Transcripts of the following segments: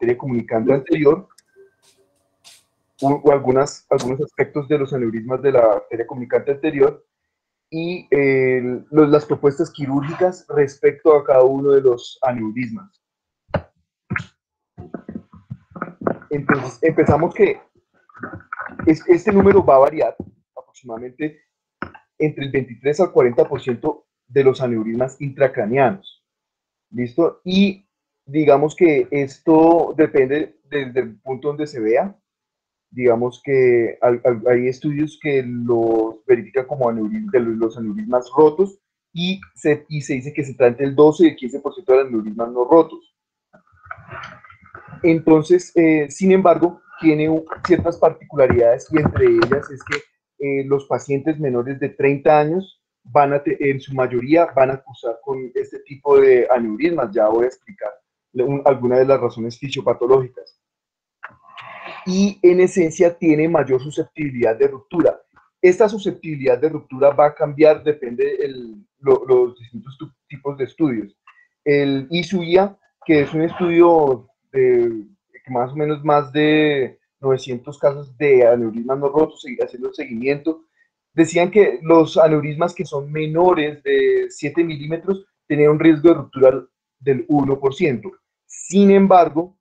arteria comunicante anterior, o algunos aspectos de los aneurismas de la arteria comunicante anterior, y las propuestas quirúrgicas respecto a cada uno de los aneurismas. Entonces, empezamos que este número va a variar aproximadamente entre el 23 al 40% de los aneurismas intracraneanos. ¿Listo? Y digamos que esto depende del punto donde se vea. Digamos que hay estudios que los verifican como los aneurismas rotos y se dice que se trata entre el 12 y el 15% de los aneurismas no rotos. Entonces, sin embargo, tiene ciertas particularidades y entre ellas es que los pacientes menores de 30 años en su mayoría van a cursar con este tipo de aneurismas. Ya voy a explicar algunas de las razones fisiopatológicas. Y en esencia tiene mayor susceptibilidad de ruptura. Esta susceptibilidad de ruptura va a cambiar, depende de los distintos tipos de estudios. El ISUIA, que es un estudio de más o menos más de 900 casos de aneurismas no rotos, haciendo seguimiento, decían que los aneurismas que son menores de 7 milímetros tenían un riesgo de ruptura del 1%. Sin embargo,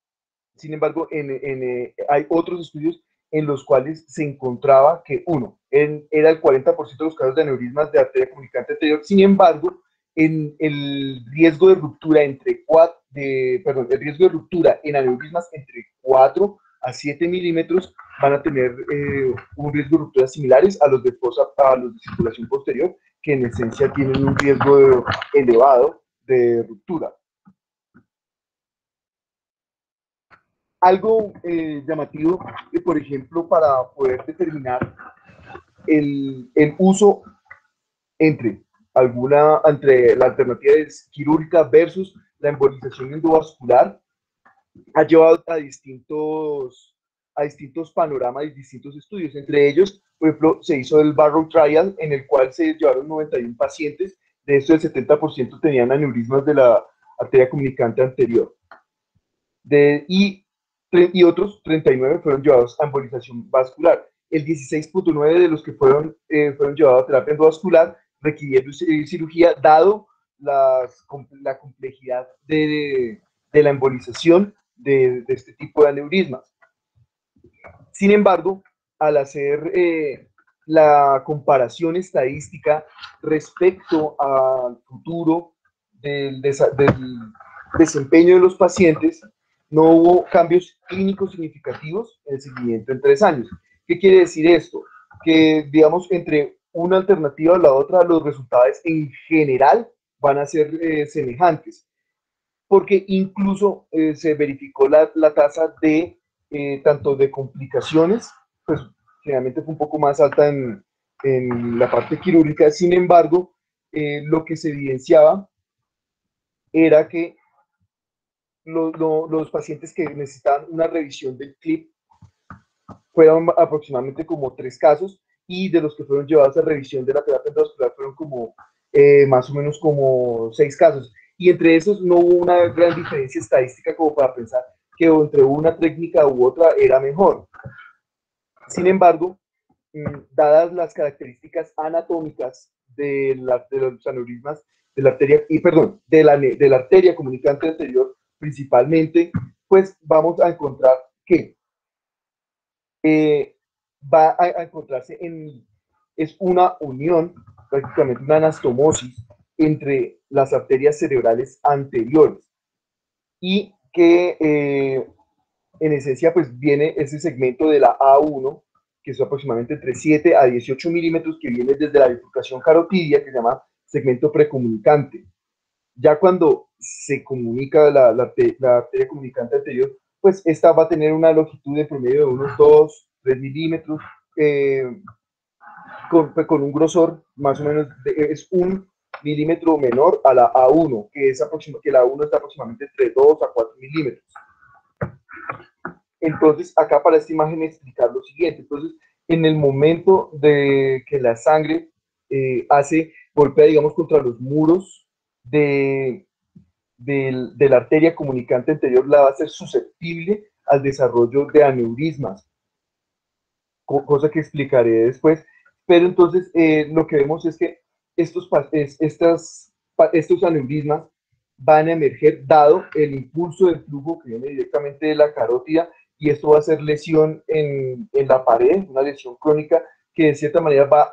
hay otros estudios en los cuales se encontraba que, era el 40% de los casos de aneurismas de arteria comunicante anterior. Sin embargo, el riesgo de ruptura el riesgo de ruptura en aneurismas entre 4 a 7 milímetros van a tener un riesgo de ruptura similares a los de circulación posterior, que en esencia tienen un riesgo elevado de ruptura. Algo llamativo, por ejemplo, para poder determinar el uso entre la alternativa quirúrgica versus la embolización endovascular, ha llevado a distintos panoramas y distintos estudios. Entre ellos, por ejemplo, se hizo el Barrow Trial, en el cual se llevaron 91 pacientes, de estos el 70% tenían aneurismas de la arteria comunicante anterior. Y otros 39 fueron llevados a embolización vascular. El 16.9 de los que fueron llevados a terapia endovascular requirieron cirugía, dado la complejidad de la embolización de este tipo de aneurismas. Sin embargo, al hacer la comparación estadística respecto al futuro del desempeño de los pacientes, no hubo cambios clínicos significativos en el seguimiento en 3 años. ¿Qué quiere decir esto? Que, digamos, entre una alternativa o la otra, los resultados en general van a ser semejantes, porque incluso se verificó la tasa de tanto de complicaciones, pues generalmente fue un poco más alta en la parte quirúrgica. Sin embargo, lo que se evidenciaba era que los pacientes que necesitaban una revisión del clip fueron aproximadamente como 3 casos, y de los que fueron llevados a revisión de la terapia endovascular fueron como más o menos como 6 casos. Y entre esos no hubo una gran diferencia estadística como para pensar que entre una técnica u otra era mejor. Sin embargo, dadas las características anatómicas de los aneurismas de la arteria, de la arteria comunicante anterior principalmente, pues vamos a encontrar que va a encontrarse es una unión, prácticamente una anastomosis entre las arterias cerebrales anteriores, y que en esencia pues viene ese segmento de la A1, que es aproximadamente entre 7 a 18 milímetros, que viene desde la bifurcación carotidia, que se llama segmento precomunicante. Ya cuando se comunica la arteria comunicante anterior, pues esta va a tener una longitud de promedio de unos 2, 3 milímetros, con un grosor más o menos, es 1 milímetro menor a la A1, que la A1 está aproximadamente entre 2 a 4 milímetros. Entonces, acá para esta imagen explicar lo siguiente. Entonces, en el momento de que la sangre golpea, digamos, contra los muros de de la arteria comunicante anterior la va a hacer susceptible al desarrollo de aneurismas, cosa que explicaré después. Pero entonces lo que vemos es que estos aneurismas van a emerger dado el impulso del flujo que viene directamente de la carótida, y esto va a ser lesión en la pared, una lesión crónica que de cierta manera va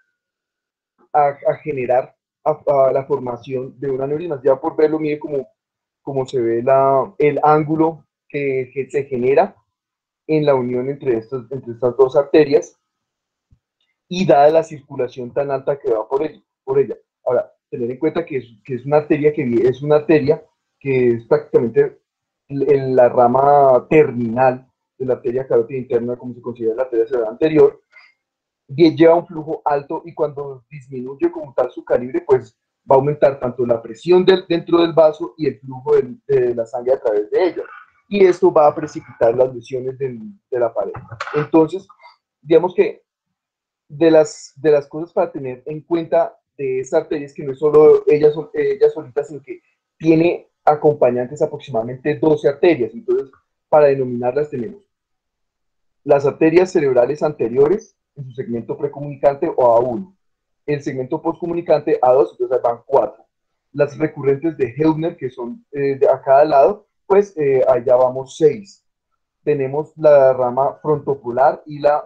a generar a la formación de un aneurisma. Ya por verlo, mire cómo se ve el ángulo que se genera en la unión entre estas dos arterias, y dada la circulación tan alta que va por ella. Ahora, tener en cuenta que es una arteria que es prácticamente en la rama terminal de la arteria carótida interna, como se considera la arteria cerebral anterior, lleva un flujo alto, y cuando disminuye como tal su calibre, pues va a aumentar tanto la presión dentro del vaso y el flujo de la sangre a través de ella. Y esto va a precipitar las lesiones de la pared. Entonces, digamos que de las cosas para tener en cuenta de esta arteria es que no es solo ella solita, sino que tiene acompañantes, aproximadamente 12 arterias. Entonces, para denominarlas tenemos las arterias cerebrales anteriores en su segmento precomunicante o A1, el segmento postcomunicante A2, entonces van 4. Las recurrentes de Heubner, que son a cada lado, pues allá vamos 6. Tenemos la rama frontopolar y la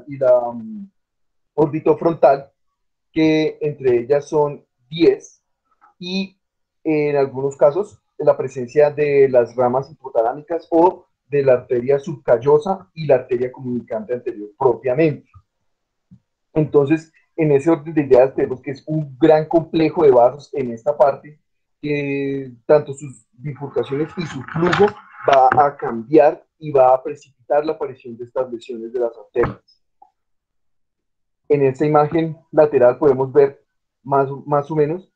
orbitofrontal, que entre ellas son 10, y en algunos casos la presencia de las ramas hipotalámicas o de la arteria subcallosa y la arteria comunicante anterior propiamente. Entonces, en ese orden de ideas tenemos que es un gran complejo de vasos en esta parte, que tanto sus bifurcaciones y su flujo va a cambiar y va a precipitar la aparición de estas lesiones de las arterias. En esta imagen lateral podemos ver más o menos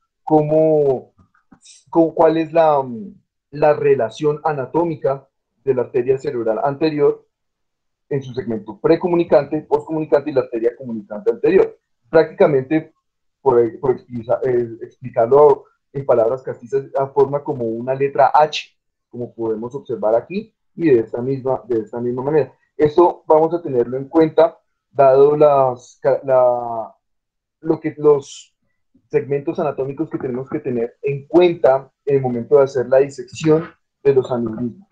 cuál es la relación anatómica de la arteria cerebral anterior en su segmento precomunicante, postcomunicante y la arteria comunicante anterior. Prácticamente, explicarlo en palabras castizas, forma como una letra H, como podemos observar aquí, y de esta misma manera. Esto vamos a tenerlo en cuenta, dado los segmentos anatómicos que tenemos que tener en cuenta en el momento de hacer la disección de los aneurismas.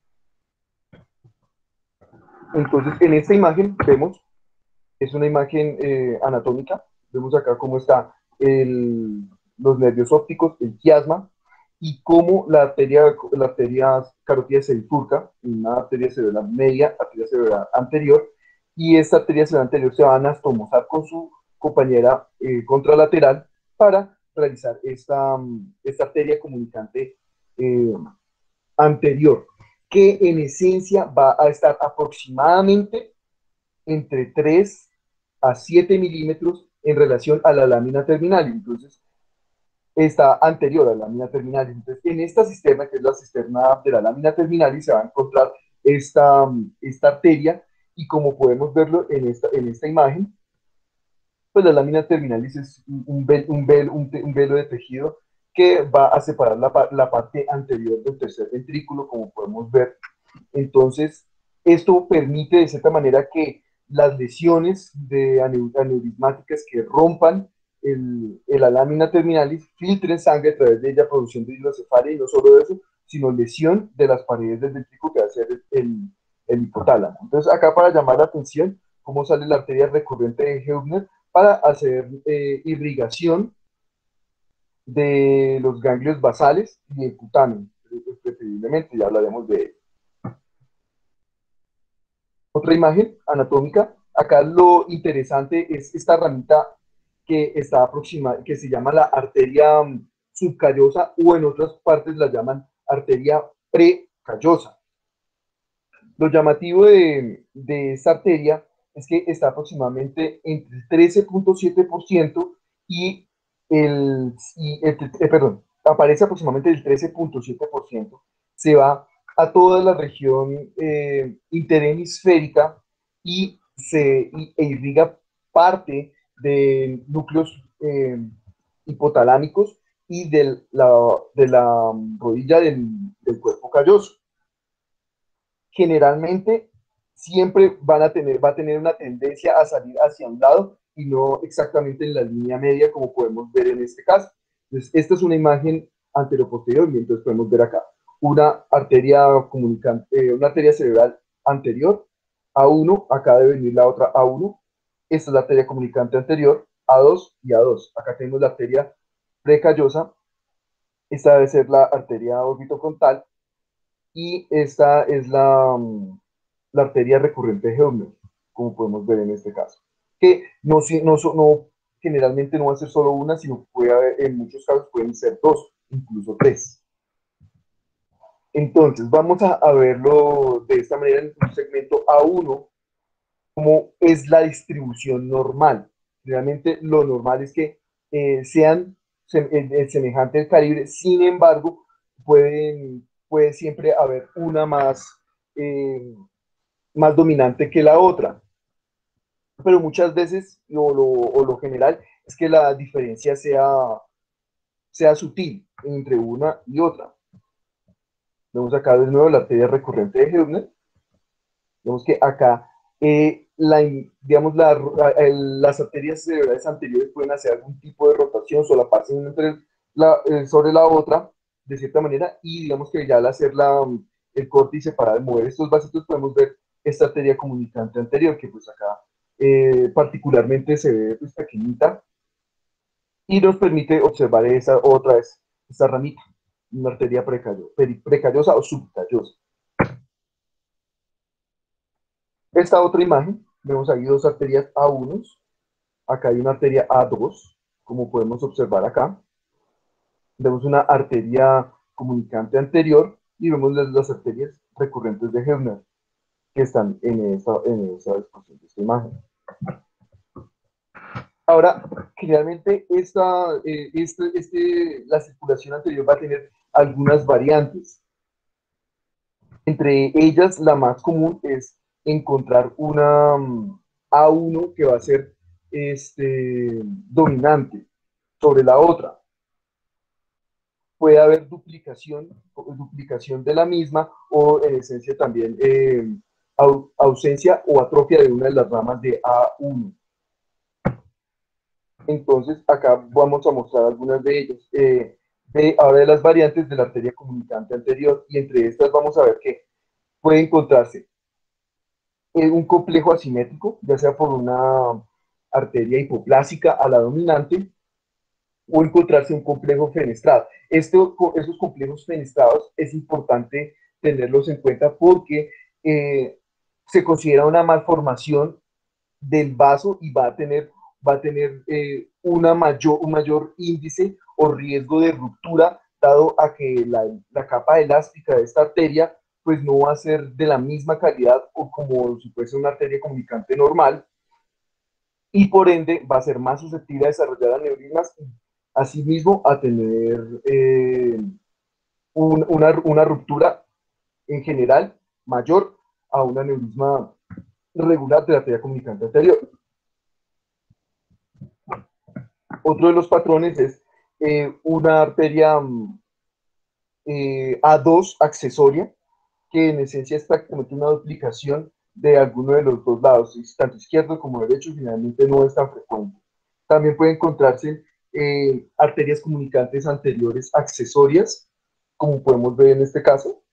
Entonces, en esta imagen vemos, es una imagen anatómica, vemos acá cómo está los nervios ópticos, el quiasma, y cómo la arteria carótida se bifurca en una arteria cerebral media, arteria cerebral anterior, y esta arteria cerebral anterior se va a anastomosar con su compañera contralateral para realizar esta arteria comunicante eh, anterior, que en esencia va a estar aproximadamente entre 3 a 7 milímetros en relación a la lámina terminal. Entonces, está anterior a la lámina terminal. Entonces, en esta cisterna, que es la cisterna de la lámina terminal, y se va a encontrar esta arteria, y como podemos verlo en esta imagen, pues la lámina terminalis es un velo de tejido que va a separar la parte anterior del tercer ventrículo, como podemos ver. Entonces, esto permite de cierta manera que las lesiones aneurismáticas que rompan la lámina terminalis filtren sangre a través de ella, produciendo hidrocefalia, y no solo eso, sino lesión de las paredes del ventrículo, que va a ser el hipotálamo. Entonces, acá para llamar la atención, cómo sale la arteria recurrente de Heubner para hacer irrigación de los ganglios basales y el cutáneo, preferiblemente, ya hablaremos de ello. Otra imagen anatómica, acá lo interesante es esta ramita que está aproximada, que se llama la arteria subcallosa, o en otras partes la llaman arteria precallosa. Lo llamativo de esta arteria es que está aproximadamente entre el 13.7% y perdón, aparece aproximadamente el 13.7%, se va a toda la región interhemisférica, e irriga parte de núcleos hipotalámicos y de la rodilla del cuerpo calloso. Generalmente siempre va a tener una tendencia a salir hacia un lado y no exactamente en la línea media como podemos ver en este caso. Entonces, esta es una imagen anteroposterior y entonces podemos ver acá una arteria comunicante, una arteria cerebral anterior, A1, acá debe venir la otra A1, esta es la arteria comunicante anterior, A2 y A2. Acá tenemos la arteria precallosa, esta debe ser la arteria orbitofrontal y esta es la arteria recurrente de Heubner, como podemos ver en este caso. Que no, generalmente no va a ser solo una, sino puede haber, en muchos casos pueden ser dos, incluso tres. Entonces, vamos a verlo de esta manera en un segmento A1, como es la distribución normal. Realmente lo normal es que sean semejante el calibre, sin embargo, puede siempre haber una eh, más dominante que la otra. Pero muchas veces, o lo general, es que la diferencia sea sutil entre una y otra. Vemos acá de nuevo la arteria recurrente de Heubner. Vemos que acá, digamos, las arterias cerebrales anteriores pueden hacer algún tipo de rotación, solaparse sobre la otra, de cierta manera, y digamos que ya al hacer el corte y separar, mover estos vasitos, podemos ver esta arteria comunicante anterior, que pues acá particularmente se ve pues pequeñita, y nos permite observar esa otra vez, esta ramita, una arteria precallosa o subcallosa. Esta otra imagen, vemos ahí dos arterias A1, acá hay una arteria A2, como podemos observar acá. Vemos una arteria comunicante anterior y vemos las arterias recurrentes de Heubner que están en esa disposición de esta imagen. Ahora, generalmente la circulación anterior va a tener algunas variantes. Entre ellas, la más común es encontrar una A1 que va a ser dominante sobre la otra. Puede haber duplicación de la misma o en esencia también ausencia o atrofia de una de las ramas de A1. Entonces, acá vamos a mostrar algunas de ellas. Ahora de las variantes de la arteria comunicante anterior, y entre estas vamos a ver que puede encontrarse un complejo asimétrico, ya sea por una arteria hipoplásica a la dominante, o encontrarse un complejo fenestrado. Esos complejos fenestrados es importante tenerlos en cuenta porque se considera una malformación del vaso y va a tener un mayor índice o riesgo de ruptura, dado a que la capa elástica de esta arteria pues no va a ser de la misma calidad o como si fuese una arteria comunicante normal, y por ende va a ser más susceptible a desarrollar aneurismas, asimismo a tener una ruptura en general mayor a un aneurisma regular de la arteria comunicante anterior. Otro de los patrones es una arteria A2 accesoria, que en esencia es prácticamente una duplicación de alguno de los dos lados, tanto izquierdo como derecho, finalmente no es tan frecuente. También puede encontrarse arterias comunicantes anteriores accesorias, como podemos ver en este caso.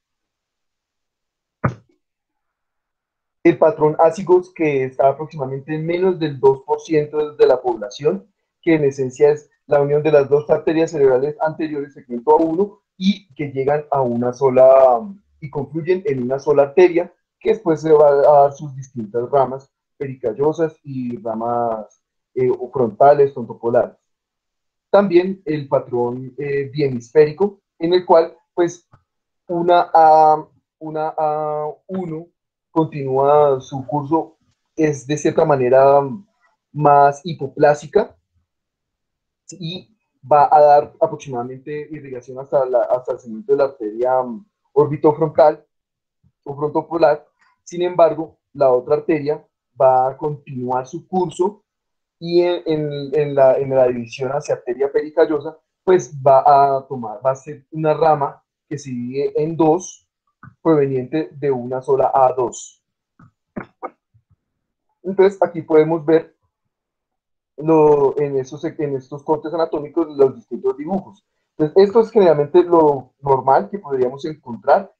El patrón ácigos, que está aproximadamente en menos del 2% de la población, que en esencia es la unión de las dos arterias cerebrales anteriores, segmento A1, y que llegan a una sola, y confluyen en una sola arteria, que después se va a dar sus distintas ramas pericallosas y ramas frontales, frontopolares. También el patrón biemisférico, en el cual pues una, A, una A1 continúa su curso, es de cierta manera más hipoplásica y va a dar aproximadamente irrigación hasta el segmento de la arteria orbitofrontal o frontopolar. Sin embargo, la otra arteria va a continuar su curso y en la división hacia arteria pericallosa pues va a ser una rama que se divide en dos, proveniente de una sola A2. Entonces, aquí podemos ver en estos cortes anatómicos los distintos dibujos. Entonces, esto es generalmente lo normal que podríamos encontrar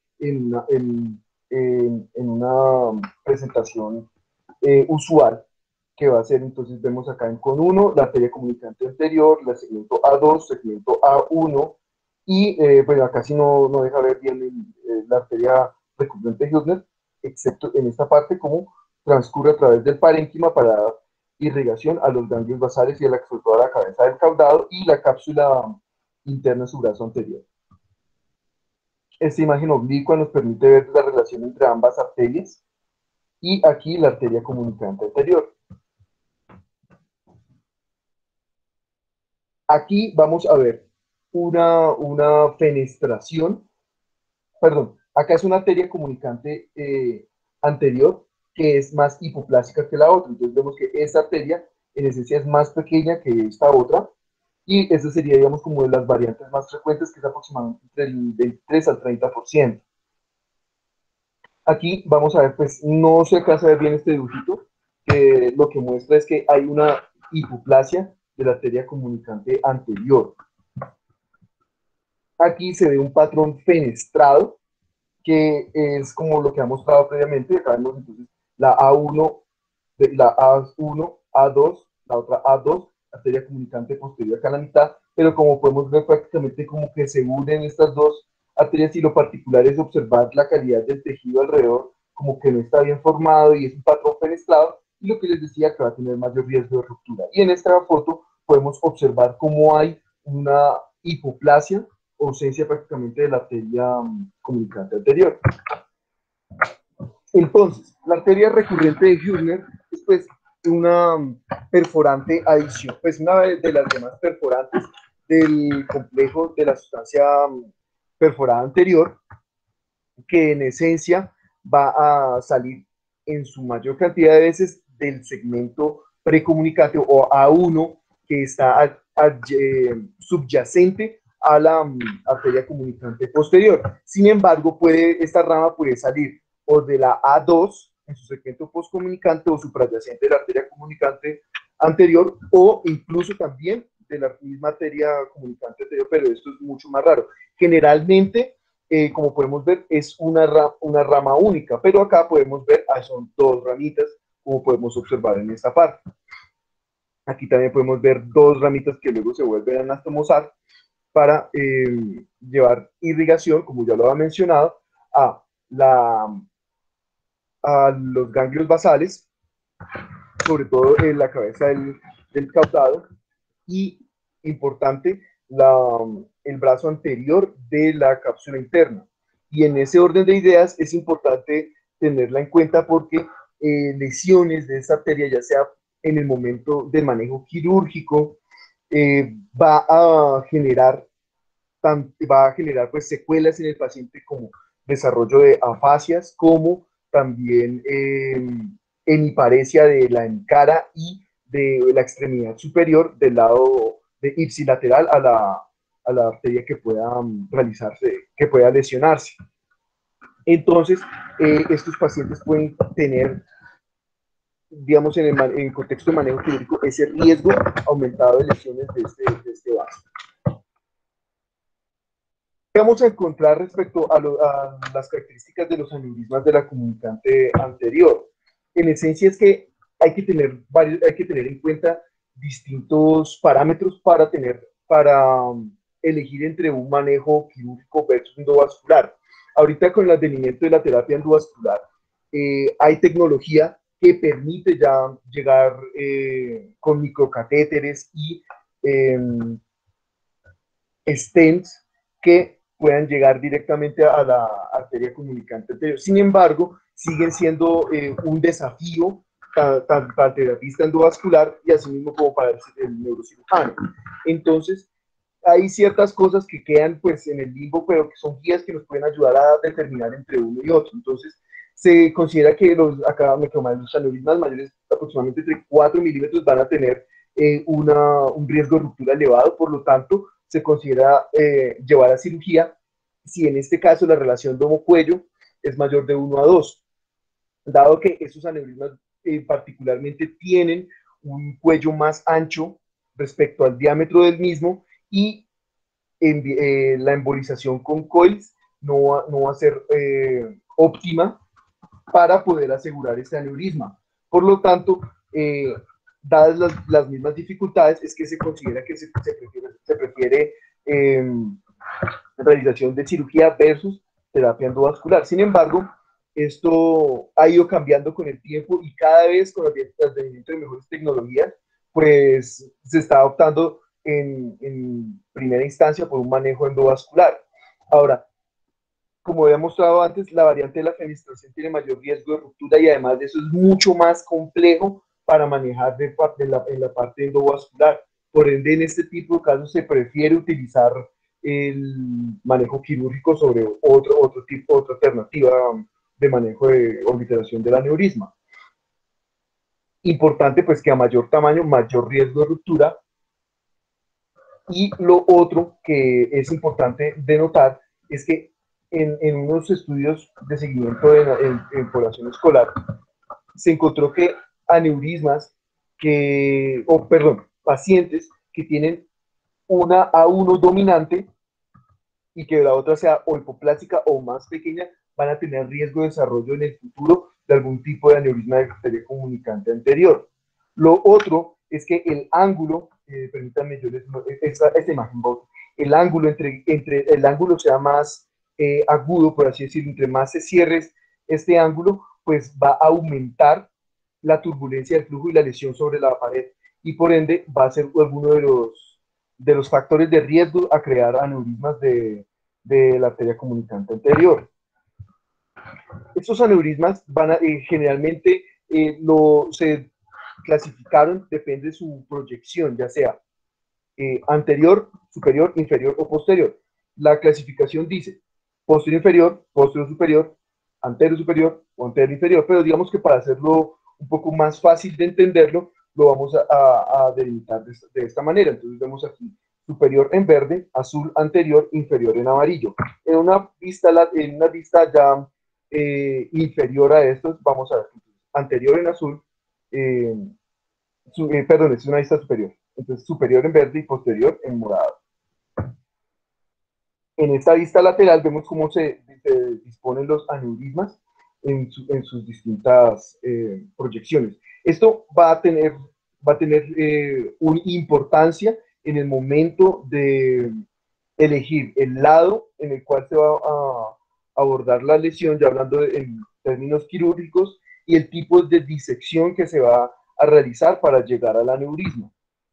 en una presentación usual, que va a ser, entonces vemos acá en con 1 la arteria comunicante anterior, el segmento A2, segmento A1, y bueno, acá sí no deja ver bien la arteria recurrente de Hüttner, excepto en esta parte, como transcurre a través del parénquima para dar irrigación a los ganglios basales y a sobre todo a la cabeza del caudado y la cápsula interna de su brazo anterior. Esta imagen oblicua nos permite ver la relación entre ambas arterias y aquí la arteria comunicante anterior. Aquí vamos a ver una fenestración, perdón, acá es una arteria comunicante anterior que es más hipoplásica que la otra. Entonces vemos que esta arteria en esencia es más pequeña que esta otra, y esa sería, digamos, como de las variantes más frecuentes, que es aproximadamente entre el 23 al 30%. Aquí vamos a ver, pues no se alcanza a ver bien este dibujito, que lo que muestra es que hay una hipoplasia de la arteria comunicante anterior. Aquí se ve un patrón fenestrado, que es como lo que ha mostrado previamente. Acá vemos entonces la A1, la A1, A2, la otra A2, arteria comunicante posterior acá en la mitad, pero como podemos ver prácticamente como que se unen estas dos arterias, y lo particular es observar la calidad del tejido alrededor, como que no está bien formado y es un patrón fenestrado, y lo que les decía, que va a tener mayor riesgo de ruptura. Y en esta foto podemos observar cómo hay una hipoplasia, ausencia prácticamente de la arteria comunicante anterior. Entonces, la arteria recurrente de Hüttner es pues una perforante adición, pues una de las demás perforantes del complejo de la sustancia perforada anterior, que en esencia va a salir en su mayor cantidad de veces del segmento precomunicante o A1, que está subyacente a la arteria comunicante posterior. Sin embargo, esta rama puede salir o de la A2 en su segmento postcomunicante o suprayacente de la arteria comunicante anterior, o incluso también de la misma arteria comunicante anterior, pero esto es mucho más raro. Generalmente, como podemos ver, es una rama única, pero acá podemos ver, son dos ramitas, como podemos observar en esta parte. Aquí también podemos ver dos ramitas que luego se vuelven a anastomosar para llevar irrigación, como ya lo había mencionado, a, a los ganglios basales, sobre todo en la cabeza del caudado, y, importante, el brazo anterior de la cápsula interna. Y en ese orden de ideas es importante tenerla en cuenta, porque lesiones de esta arteria, ya sea en el momento del manejo quirúrgico, va a generar pues secuelas en el paciente, como desarrollo de afasias, como también hemiparesia de la encara y de la extremidad superior del lado de ipsilateral a la arteria que pueda que pueda lesionarse. Entonces, estos pacientes pueden tener, digamos, en el contexto de manejo quirúrgico, ese riesgo aumentado de lesiones de este vaso. Vamos a encontrar respecto a las características de los aneurismas de la comunicante anterior. En esencia es que hay que tener en cuenta distintos parámetros para elegir entre un manejo quirúrgico versus endovascular. Ahorita, con el advenimiento de la terapia endovascular, hay tecnología que permite ya llegar con microcatéteres y stents que puedan llegar directamente a la arteria comunicante anterior. Sin embargo, siguen siendo un desafío tanto para el terapista endovascular y así mismo como para el neurocirujano. Entonces, hay ciertas cosas que quedan pues en el limbo, pero que son guías que nos pueden ayudar a determinar entre uno y otro. Entonces, se considera que los aneurismas mayores, aproximadamente entre 4 milímetros, van a tener un riesgo de ruptura elevado. Por lo tanto, se considera llevar a cirugía si en este caso la relación domo-cuello es mayor de 1 a 2, dado que esos aneurismas particularmente tienen un cuello más ancho respecto al diámetro del mismo y la embolización con coils no va a ser óptima para poder asegurar este aneurisma. Por lo tanto, dadas las mismas dificultades, es que se considera que se prefiere realización de cirugía versus terapia endovascular. Sin embargo, esto ha ido cambiando con el tiempo y cada vez con el advenimiento de mejores tecnologías, pues se está optando en primera instancia por un manejo endovascular. Ahora, como había mostrado antes, la variante de la fenestración tiene mayor riesgo de ruptura y además de eso es mucho más complejo para manejar en la parte endovascular. Por ende, en este tipo de casos se prefiere utilizar el manejo quirúrgico sobre otra alternativa de manejo de obliteración del aneurisma. Importante pues que a mayor tamaño, mayor riesgo de ruptura. Y lo otro que es importante denotar es que en unos estudios de seguimiento en población escolar se encontró que aneurismas pacientes que tienen una A1 dominante y que la otra sea o hipoplástica o más pequeña, van a tener riesgo de desarrollo en el futuro de algún tipo de aneurisma de arteria comunicante anterior. Lo otro es que el ángulo, permítanme, yo les esta imagen, el ángulo entre el ángulo sea más agudo, por así decirlo, entre más se cierre este ángulo, pues va a aumentar la turbulencia del flujo y la lesión sobre la pared y por ende va a ser alguno de los factores de riesgo a crear aneurismas de la arteria comunicante anterior. Estos aneurismas generalmente se clasificaron, depende de su proyección, ya sea anterior, superior, inferior o posterior. La clasificación dice posterior superior, anterior superior o anterior inferior, pero digamos que para hacerlo un poco más fácil de entenderlo, lo vamos a delimitar de esta manera. Entonces vemos aquí superior en verde, azul anterior, inferior en amarillo. En una vista ya inferior a estos, vamos a ver anterior en azul, perdón, es una vista superior. Entonces, superior en verde y posterior en morado. En esta vista lateral vemos cómo se disponen los aneurismas en sus distintas proyecciones. Esto va a tener una importancia en el momento de elegir el lado en el cual se va a abordar la lesión, ya hablando en términos quirúrgicos, y el tipo de disección que se va a realizar para llegar al aneurisma.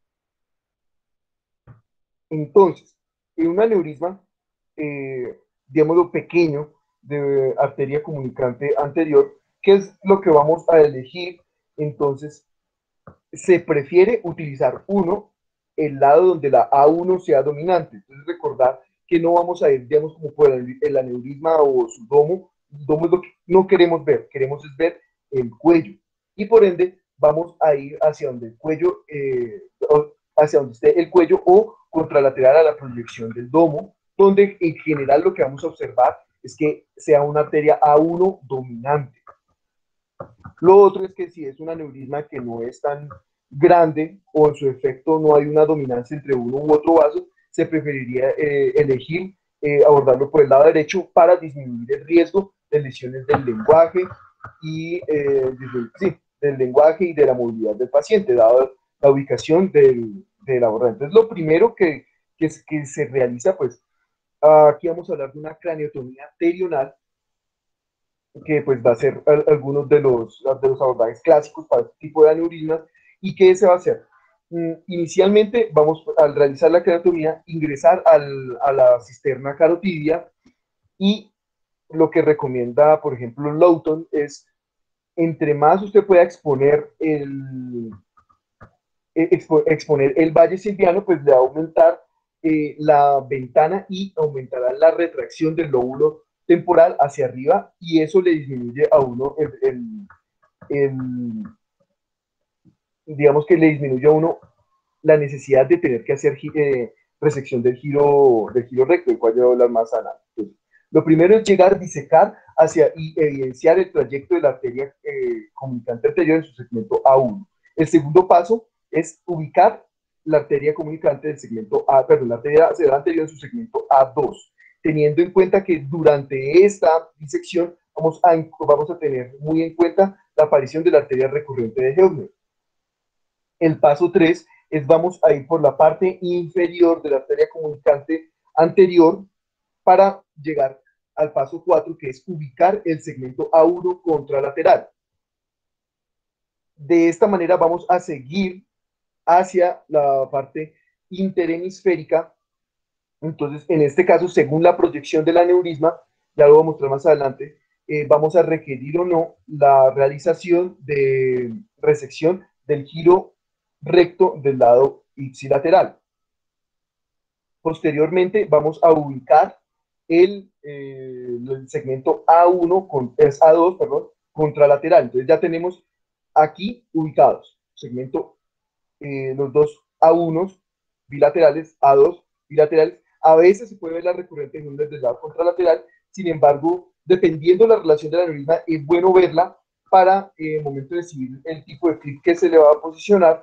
Entonces, en un aneurisma, digámoslo pequeño, de arteria comunicante anterior, ¿qué es lo que vamos a elegir? Entonces, se prefiere utilizar el lado donde la A1 sea dominante. Entonces, recordar que no vamos a ir, digamos, como por el aneurisma o su domo. El domo es lo que no queremos ver, queremos es ver el cuello. Y por ende, vamos a ir hacia donde el cuello, hacia donde esté el cuello o contralateral a la proyección del domo, donde en general lo que vamos a observar es que sea una arteria A1 dominante. Lo otro es que si es un aneurisma que no es tan grande o en su efecto no hay una dominancia entre uno u otro vaso, se preferiría elegir abordarlo por el lado derecho para disminuir el riesgo de lesiones del lenguaje y del lenguaje y de la movilidad del paciente, dado la ubicación del abordante. Entonces, lo primero que se realiza, pues, aquí vamos a hablar de una craniotomía terional, que pues va a ser algunos de los abordajes clásicos para este tipo de aneurismas. ¿Y qué se va a hacer? Inicialmente vamos, al realizar la craniotomía, ingresar a la cisterna carotidia y lo que recomienda, por ejemplo, Lowton es, entre más usted pueda exponer el valle silviano, pues le va a aumentar la ventana y aumentará la retracción del lóbulo temporal hacia arriba y eso le disminuye a uno digamos que le disminuye a uno la necesidad de tener que hacer resección del giro recto, del cual yo voy a hablar más adelante. Entonces, lo primero es llegar a disecar hacia y evidenciar el trayecto de la arteria comunicante anterior en su segmento A1. El segundo paso es ubicar la arteria comunicante del segmento A, perdón, la arteria anterior en su segmento A2, teniendo en cuenta que durante esta disección vamos a tener muy en cuenta la aparición de la arteria recurrente de Heubner. El paso 3 es vamos a ir por la parte inferior de la arteria comunicante anterior para llegar al paso 4, que es ubicar el segmento A1 contralateral. De esta manera vamos a seguir hacia la parte interhemisférica. Entonces, en este caso, según la proyección del aneurisma, ya lo voy a mostrar más adelante, vamos a requerir o no la realización de resección del giro recto del lado ipsilateral. Posteriormente, vamos a ubicar el segmento A1 es A2, perdón, contralateral. Entonces ya tenemos aquí ubicados segmento, los dos A1 bilaterales, A2 bilaterales. A veces se puede ver la recurrente en un del lado contralateral, sin embargo, dependiendo de la relación de la aneurisma, es bueno verla para el momento de decidir el tipo de clip que se le va a posicionar,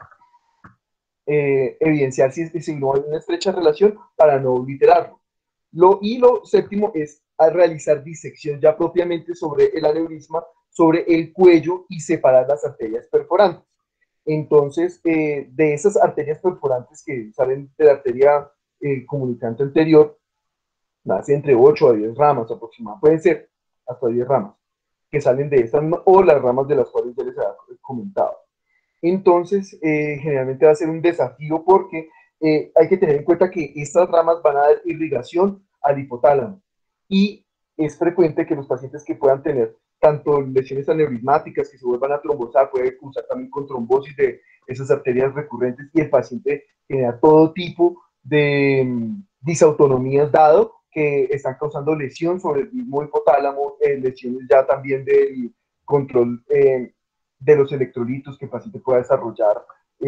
evidenciar si no hay una estrecha relación para no obliterarlo. Y lo séptimo es a realizar disección ya propiamente sobre el aneurisma, sobre el cuello y separar las arterias perforantes. Entonces, de esas arterias perforantes que salen de la arteria comunicante anterior, nace entre 8 a 10 ramas aproximadamente, pueden ser hasta 10 ramas, que salen de estas, o las ramas de las cuales ya les había comentado. Entonces, generalmente va a ser un desafío porque hay que tener en cuenta que estas ramas van a dar irrigación al hipotálamo y es frecuente que los pacientes que puedan tener tanto lesiones aneurismáticas que se vuelvan a trombosar, puede cursar también con trombosis de esas arterias recurrentes y el paciente genera todo tipo de disautonomías dado que están causando lesión sobre el mismo hipotálamo, lesiones ya también del control de los electrolitos que el paciente pueda desarrollar,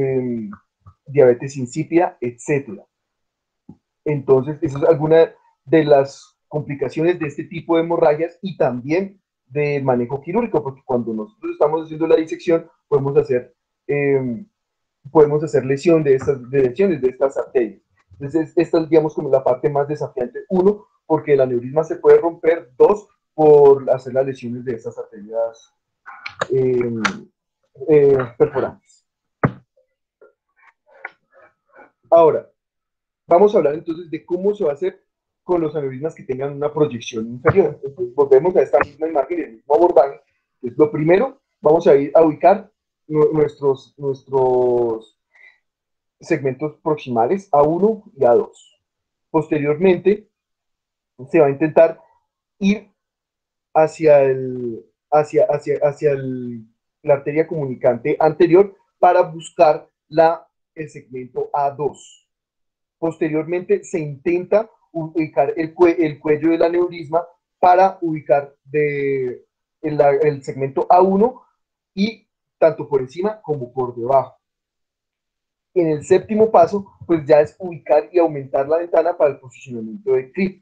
diabetes insípida, etcétera. Entonces, eso es alguna de las complicaciones de este tipo de hemorragias y también del manejo quirúrgico, porque cuando nosotros estamos haciendo la disección, podemos hacer lesión de lesiones de estas arterias. Entonces, esta es, digamos, como la parte más desafiante. Uno, porque el aneurisma se puede romper. Dos, por hacer las lesiones de estas arterias perforantes. Ahora, vamos a hablar entonces de cómo se va a hacer con los aneurismas que tengan una proyección inferior. Entonces, volvemos a esta misma imagen, el mismo abordaje. Entonces, lo primero, vamos a ir a ubicar nuestros segmentos proximales A1 y A2. Posteriormente, se va a intentar ir hacia, la arteria comunicante anterior para buscar el segmento A2. Posteriormente se intenta ubicar el cuello del aneurisma para ubicar el segmento A1 y tanto por encima como por debajo. En el séptimo paso, pues ya es ubicar y aumentar la ventana para el posicionamiento de clip.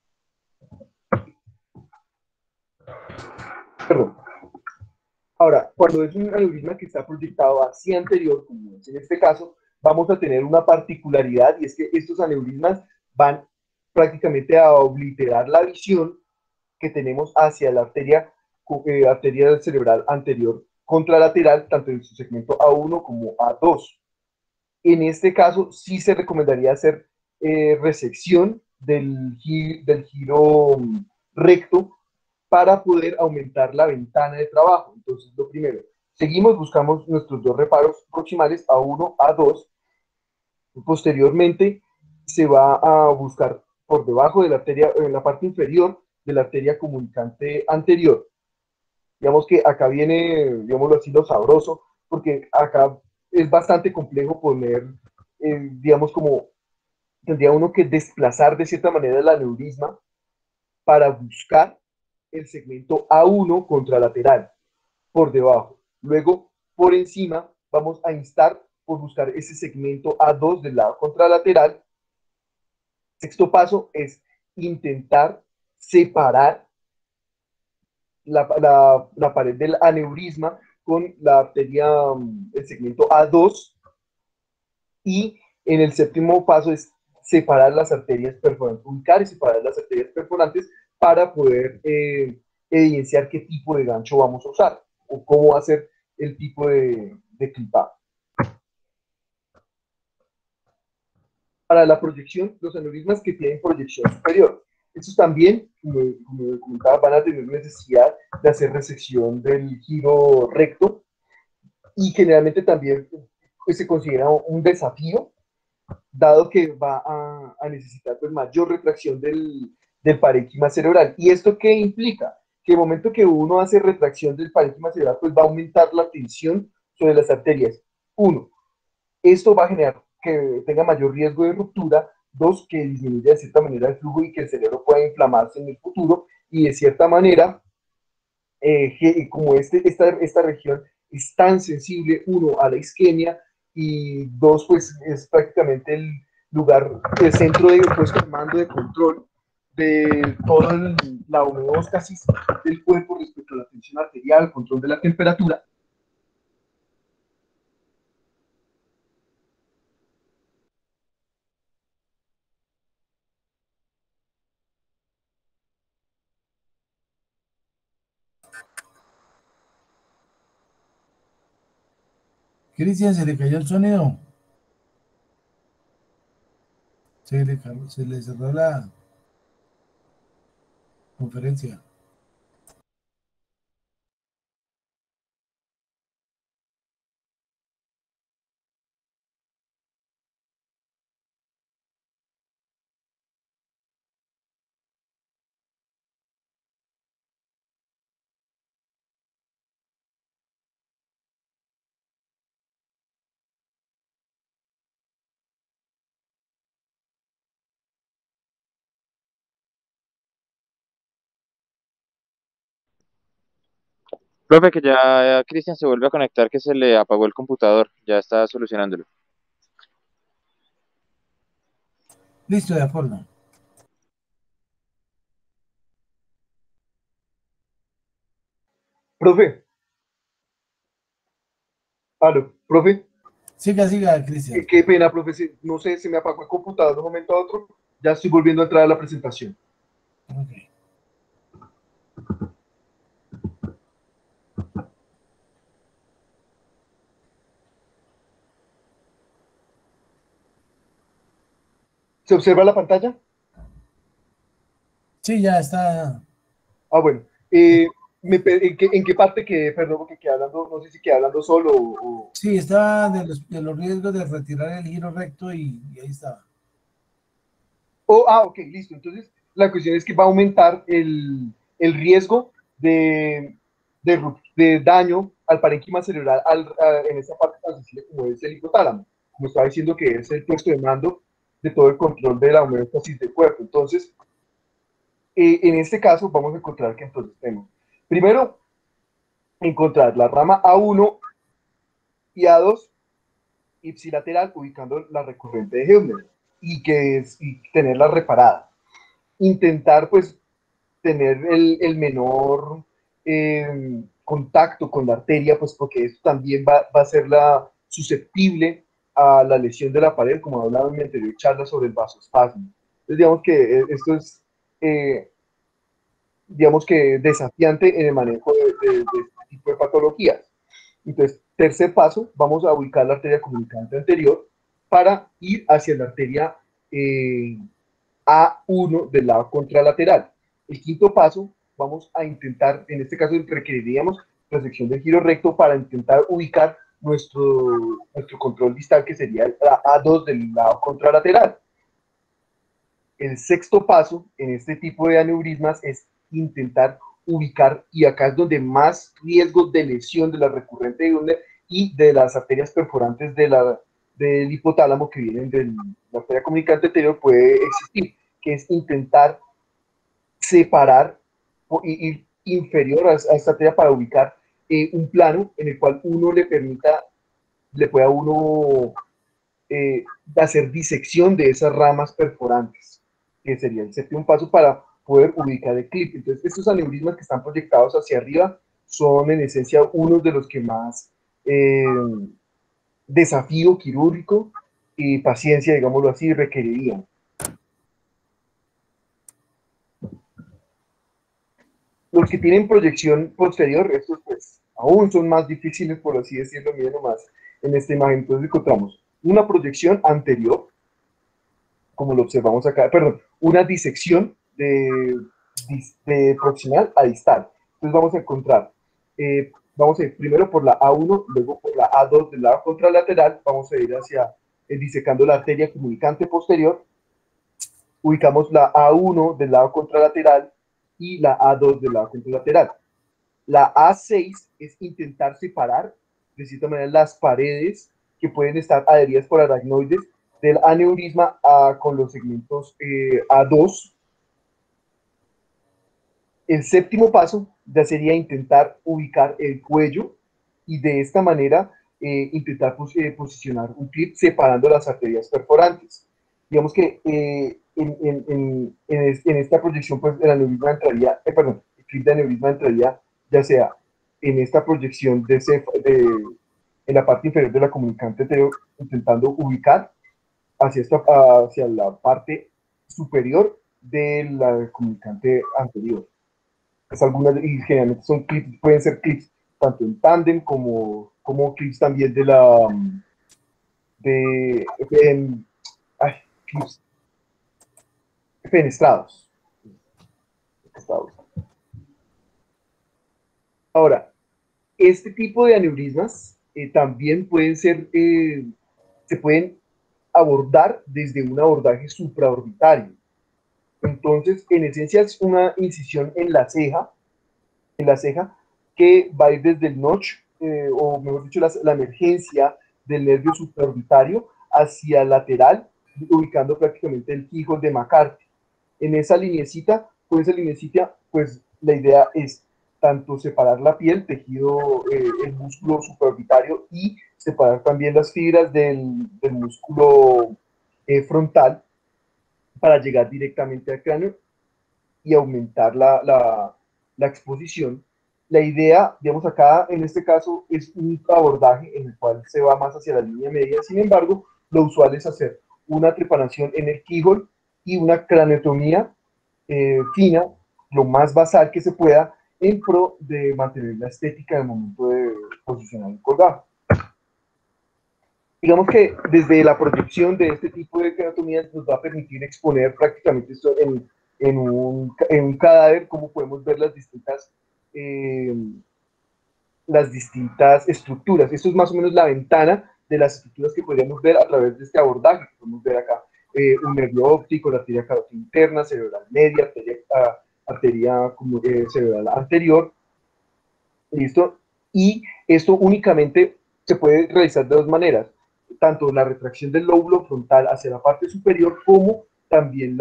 Perdón. Ahora, cuando es un aneurisma que está proyectado hacia anterior, como es en este caso, vamos a tener una particularidad y es que estos aneurismas van prácticamente a obliterar la visión que tenemos hacia la arteria cerebral anterior contralateral, tanto en su segmento A1 como A2. En este caso, sí se recomendaría hacer resección del giro recto para poder aumentar la ventana de trabajo. Entonces, lo primero, buscamos nuestros dos reparos proximales, A1, A2. Posteriormente, se va a buscar por debajo de la arteria, en la parte inferior de la arteria comunicante anterior. Digamos que acá viene, digámoslo así, lo sabroso, porque acá es bastante complejo poner, digamos, como tendría uno que desplazar de cierta manera el aneurisma para buscar el segmento A1 contralateral por debajo. Luego, por encima, vamos a instar por buscar ese segmento A2 del lado contralateral Sexto paso es intentar separar la pared del aneurisma con la arteria, el segmento A2, y en el séptimo paso es separar las arterias perforantes, ubicar y separar las arterias perforantes para poder evidenciar qué tipo de gancho vamos a usar o cómo va a ser el tipo de clipado. Para la proyección, los aneurismas que tienen proyección superior. Estos también, como comentaba, van a tener necesidad de hacer resección del giro recto, y generalmente también pues, se considera un desafío, dado que va a necesitar pues, mayor retracción del parénquima cerebral. ¿Y esto qué implica? Que el momento que uno hace retracción del parénquima cerebral, pues va a aumentar la tensión sobre las arterias. Uno, esto va a generar que tenga mayor riesgo de ruptura. Dos, que disminuya de cierta manera el flujo y que el cerebro pueda inflamarse en el futuro. Y de cierta manera, como esta región es tan sensible, uno, a la isquemia, y dos, pues es prácticamente el lugar, el centro de puesto de mando de control de toda la homeostasis del cuerpo respecto a la tensión arterial, control de la temperatura. Cristian, se le cayó el sonido. Se le cerró la conferencia. Profe, que ya Cristian se vuelve a conectar, que se le apagó el computador, ya está solucionándolo. Listo, de acuerdo. Profe, aló, profe, Siga, siga, Cristian. qué pena, profe, no sé, se me apagó el computador de un momento a otro, ya estoy volviendo a entrar a la presentación. Okay. ¿Se observa la pantalla? Sí, ya está. Ah, bueno. ¿En qué parte quedé? Perdón, porque quedé hablando, no sé si quedé hablando solo o... Sí, estaba de los riesgos de retirar el giro recto y ahí estaba. Ok, listo. Entonces, la cuestión es que va a aumentar el riesgo de daño al parénquima cerebral en esa parte tan sensible como es el hipotálamo. Como estaba diciendo, que es el puesto de mando de todo el control de la homeostasis del cuerpo. Entonces, en este caso, vamos a encontrar que entonces tenemos, primero, encontrar la rama A1 y A2 ipsilateral, ubicando la recurrente de Heubner, y tenerla reparada. Intentar, pues, tener el menor contacto con la arteria, pues porque esto también va a ser susceptible a la lesión de la pared, como hablaba en mi anterior charla sobre el vasospasmo. Entonces, digamos que esto es, digamos que desafiante en el manejo de este tipo de patologías. Entonces, tercer paso, vamos a ubicar la arteria comunicante anterior para ir hacia la arteria A1 del lado contralateral. El quinto paso, vamos a intentar, en este caso requeriríamos resección del giro recto para intentar ubicar nuestro control distal, que sería el A2 del lado contralateral. El sexto paso en este tipo de aneurismas es intentar ubicar, y acá es donde más riesgo de lesión de la recurrente de Gürner y de las arterias perforantes del hipotálamo que vienen de la arteria comunicante anterior puede existir, que es intentar separar o ir inferior a esta arteria para ubicar un plano en el cual uno le pueda uno hacer disección de esas ramas perforantes. que sería el séptimo paso para poder ubicar el clip. Entonces, estos aneurismas que están proyectados hacia arriba son en esencia unos de los que más desafío quirúrgico y paciencia, digámoslo así, requerirían. Los que tienen proyección posterior, estos pues aún son más difíciles, por así decirlo, miren nomás en esta imagen. Entonces encontramos una proyección anterior, como lo observamos acá, perdón, una disección de proximal a distal. Entonces vamos a encontrar, vamos a ir primero por la A1, luego por la A2 del lado contralateral, vamos a ir hacia disecando la arteria comunicante posterior, ubicamos la A1 del lado contralateral y la A2 del lado contralateral. La A6 es intentar separar, de cierta manera, las paredes que pueden estar adheridas por aracnoides del aneurisma con los segmentos A2. El séptimo paso ya sería intentar ubicar el cuello y de esta manera intentar posicionar un clip separando las arterias perforantes. Digamos que en esta proyección, pues el aneurisma entraría, perdón, el clip de aneurisma entraría ya sea en esta proyección en la parte inferior de la comunicante anterior, intentando ubicar hacia la parte superior de la comunicante anterior. Es y generalmente son clips, pueden ser clips tanto en tándem como clips también de ay, clips fenestrados. Ahora, este tipo de aneurismas también pueden ser, se pueden abordar desde un abordaje supraorbitario. Entonces, en esencia es una incisión en la ceja que va a ir desde el notch, o mejor dicho, la emergencia del nervio supraorbitario hacia el lateral, ubicando prácticamente el Keyhole de McCarthy. En esa linecita, pues la idea es tanto separar la piel, tejido, el músculo supraorbitario, y separar también las fibras del músculo frontal para llegar directamente al cráneo y aumentar la exposición. La idea, digamos acá, en este caso, es un abordaje en el cual se va más hacia la línea media. Sin embargo, lo usual es hacer una trepanación en el keyhole y una craneotomía fina, lo más basal que se pueda, en pro de mantener la estética en el momento de posicionar el colgado. Digamos que desde la proyección de este tipo de craneotomías nos va a permitir exponer prácticamente esto en un cadáver, como podemos ver las distintas estructuras. Esto es más o menos la ventana de las estructuras que podríamos ver a través de este abordaje. Podemos ver acá un nervio óptico, la arteria carótida interna, cerebral media, arteria cerebral anterior. ¿Listo? Y esto únicamente se puede realizar de dos maneras, tanto la retracción del lóbulo frontal hacia la parte superior como también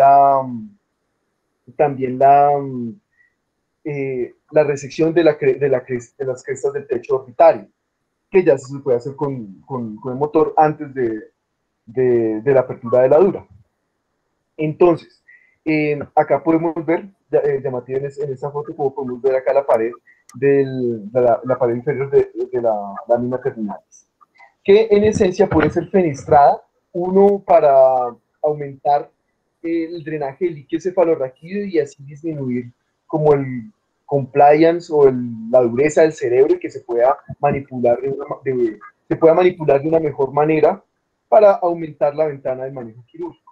la resección de las crestas del techo orbitario, que ya se puede hacer con el motor antes de la apertura de la dura. Entonces, acá podemos ver, llamativo en esta foto, como podemos ver acá la pared la pared inferior de la lámina terminalis, que en esencia puede ser fenestrada, uno para aumentar el drenaje del líquido cefalorraquídeo y así disminuir como el compliance o la dureza del cerebro y que se pueda manipular de una mejor manera para aumentar la ventana de manejo quirúrgico.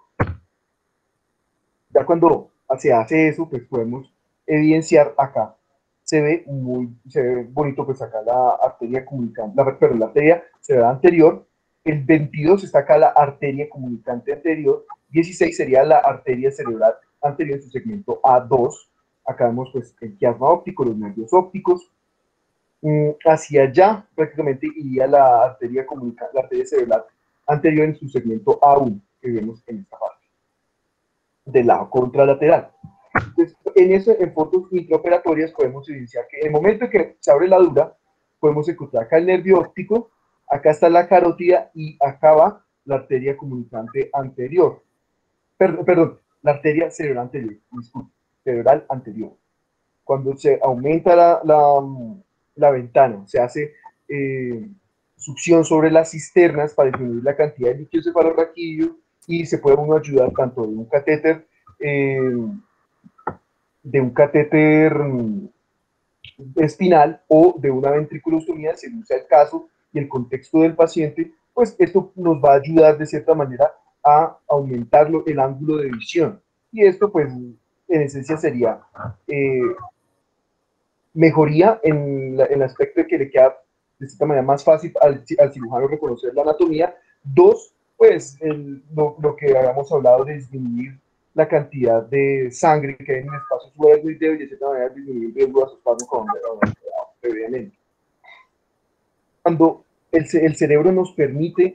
Ya cuando se hace eso, pues podemos evidenciar acá. Se ve bonito, pues acá la arteria comunicante, la arteria cerebral anterior. El 22 está acá la arteria comunicante anterior. 16 sería la arteria cerebral anterior en su segmento A2. Acá vemos pues el quiasma óptico, los nervios ópticos. Hacia allá prácticamente iría la arteria cerebral anterior en su segmento A1, que vemos en esta parte del lado contralateral. Entonces, en fotos intraoperatorias podemos evidenciar que en el momento en que se abre la dura, podemos encontrar acá el nervio óptico, acá está la carótida y acá va la arteria comunicante anterior. Perdón, la arteria cerebral anterior, disculpe, cerebral anterior. Cuando se aumenta la ventana, se hace succión sobre las cisternas para disminuir la cantidad de líquido cefalorraquídeo y se puede uno ayudar tanto de un catéter espinal o de una ventriculostomía, según sea el caso y el contexto del paciente, pues esto nos va a ayudar de cierta manera a aumentar el ángulo de visión. Y esto, pues, en esencia sería mejoría en el aspecto de que le queda de cierta manera más fácil al cirujano reconocer la anatomía. Dos, pues lo que habíamos hablado de disminuir la cantidad de sangre que hay en el espacio subaracnoideo y de cierta manera disminuir el riesgo de asustarnos previamente. Cuando el cerebro nos permite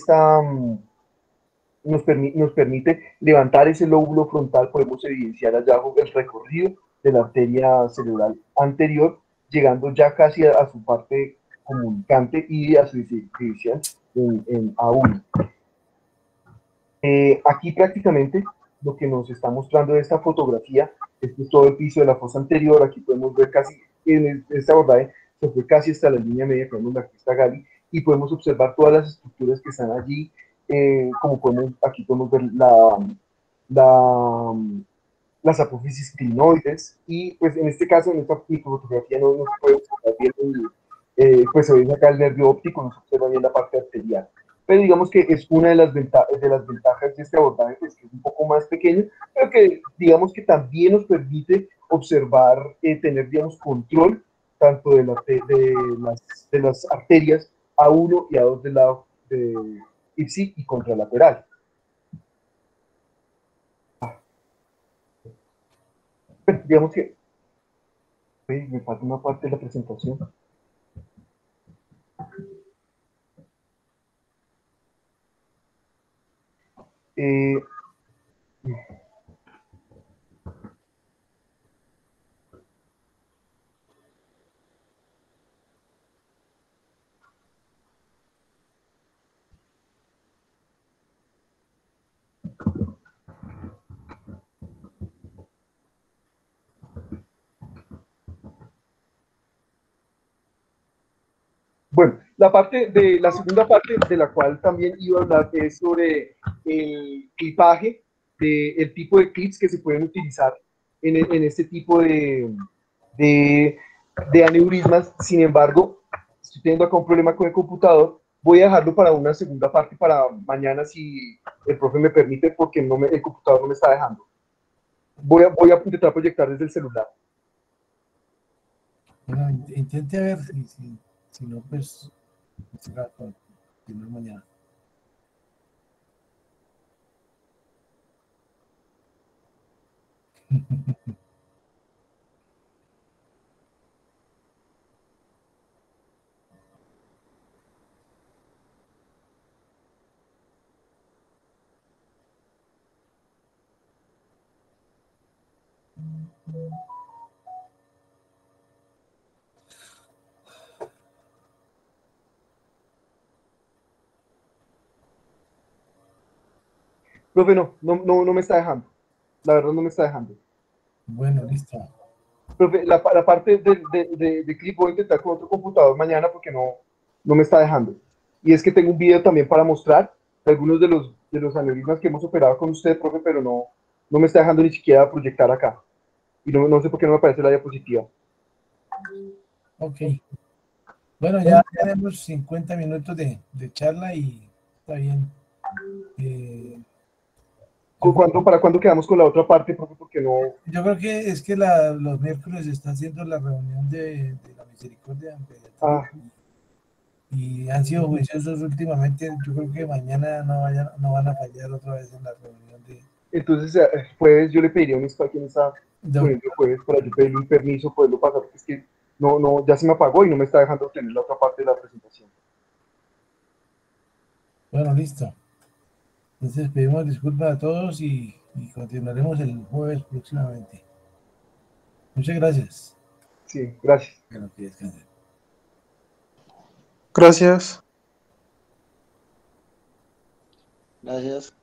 nos permite levantar ese lóbulo frontal, podemos evidenciar allá el recorrido de la arteria cerebral anterior, llegando ya casi a su parte comunicante y a su división en A1. Aquí prácticamente lo que nos está mostrando esta fotografía, este es todo el piso de la fosa anterior, aquí podemos ver casi, en este abordaje se fue casi hasta la línea media, que vemos la cresta Gali, y podemos observar todas las estructuras que están allí, como aquí podemos ver las apófisis clinoides, y pues en este caso, en esta fotografía no se puede observar bien, pues se ve acá el nervio óptico, no se observa bien la parte arterial. Pero digamos que es una de las ventajas de este abordaje, pues que es un poco más pequeño, pero que digamos que también nos permite observar, tener, digamos, control tanto de las arterias A1 y A2 del lado de ipsi y contralateral. Pero digamos que me falta una parte de la presentación. Bueno, la segunda parte de la cual también iba a hablar es sobre el clipaje, el tipo de clips que se pueden utilizar en este tipo de aneurismas. Sin embargo, estoy teniendo acá un problema con el computador. Voy a dejarlo para una segunda parte para mañana, si el profe me permite, porque el computador no me está dejando. Voy a intentar proyectar desde el celular. Bueno, intente ver si no, pues, si no mañana. Profe, no me está dejando. La verdad no me está dejando. Bueno, listo. Profe, la parte de clip voy a intentar con otro computador mañana porque no me está dejando. Y es que tengo un video también para mostrar de algunos de los aneurismas que hemos operado con usted, profe, pero no me está dejando ni siquiera proyectar acá. Y no sé por qué no me aparece la diapositiva. Ok. Bueno, ya tenemos 50 minutos de charla y está bien. ¿Para cuándo quedamos con la otra parte, profe? Porque no... Yo creo que es que los miércoles está haciendo la reunión de la misericordia y han sido juiciosos últimamente. Yo creo que mañana no van a fallar otra vez en la reunión de... Entonces, jueves yo le pediría a quien está poniendo jueves para yo pedirle un permiso, poderlo pasar, porque es que ya se me apagó y no me está dejando obtener la otra parte de la presentación. Bueno, listo. Entonces pedimos disculpas a todos y continuaremos el jueves próximamente. Muchas gracias. Sí, gracias. Bueno, que descansen. Gracias. Gracias.